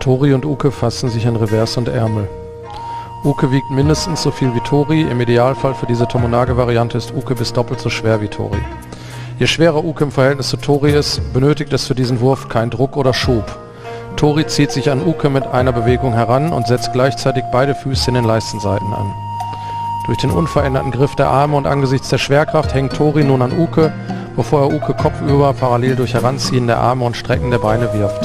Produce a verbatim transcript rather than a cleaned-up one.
Tori und Uke fassen sich an Revers und Ärmel. Uke wiegt mindestens so viel wie Tori, im Idealfall für diese Tomonage-Variante ist Uke bis doppelt so schwer wie Tori. Je schwerer Uke im Verhältnis zu Tori ist, benötigt es für diesen Wurf keinen Druck oder Schub. Tori zieht sich an Uke mit einer Bewegung heran und setzt gleichzeitig beide Füße in den Leistenseiten an. Durch den unveränderten Griff der Arme und angesichts der Schwerkraft hängt Tori nun an Uke, bevor er Uke kopfüber parallel durch Heranziehen der Arme und Strecken der Beine wirft.